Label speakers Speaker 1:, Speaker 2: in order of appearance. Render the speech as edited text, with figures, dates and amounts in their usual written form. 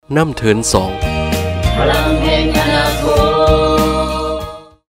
Speaker 1: น้ำเถินสอง
Speaker 2: พลังแห่งอนา